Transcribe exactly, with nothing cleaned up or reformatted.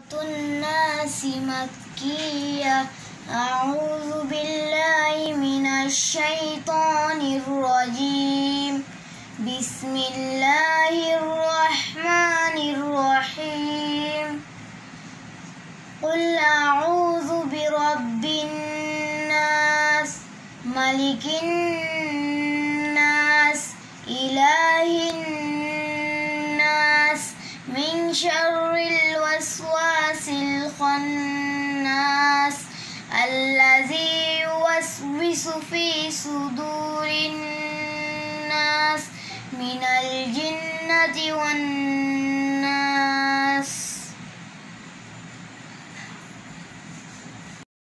الناس مكية. أعوذ بالله من الشيطان الرجيم. بسم الله الرحمن الرحيم. قل أعوذ برب الناس ملك الناس إله الناس من شر الوسواس الخناس الذي يوسوس في صدور الناس من الجنة والناس.